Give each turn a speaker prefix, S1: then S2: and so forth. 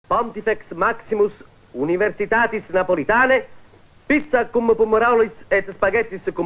S1: Pontifex Maximus Universitatis Napolitane, pizza cum pomoralis et spaghettis cum